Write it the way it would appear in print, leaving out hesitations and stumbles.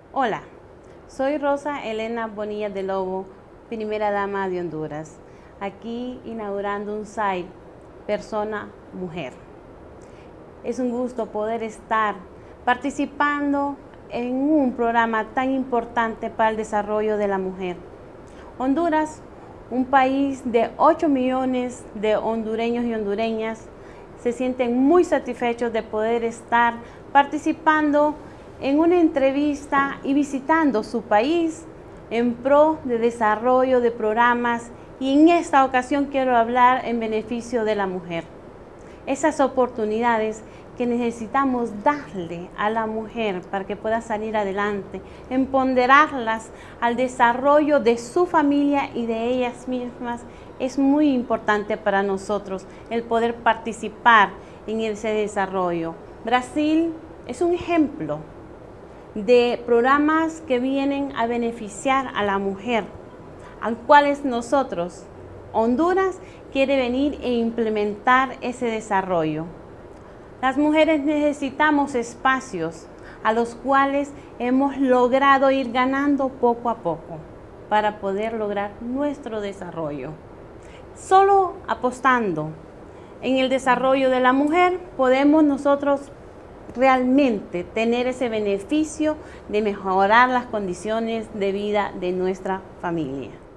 Hola, soy Rosa Elena Bonilla de Lobo, primera dama de Honduras, aquí inaugurando un site Persona-Mujer. Es un gusto poder estar participando en un programa tan importante para el desarrollo de la mujer. Honduras, un país de 8 millones de hondureños y hondureñas, se sienten muy satisfechos de poder estar participando en una entrevista y visitando su país en pro de desarrollo de programas, y en esta ocasión quiero hablar en beneficio de la mujer. Esas oportunidades que necesitamos darle a la mujer para que pueda salir adelante, empoderarlas al desarrollo de su familia y de ellas mismas, es muy importante para nosotros el poder participar en ese desarrollo. Brasil es un ejemplo de programas que vienen a beneficiar a la mujer, al cuales nosotros, Honduras, quiere venir e implementar ese desarrollo. Las mujeres necesitamos espacios a los cuales hemos logrado ir ganando poco a poco para poder lograr nuestro desarrollo. Solo apostando en el desarrollo de la mujer podemos nosotros realmente tener ese beneficio de mejorar las condiciones de vida de nuestra familia.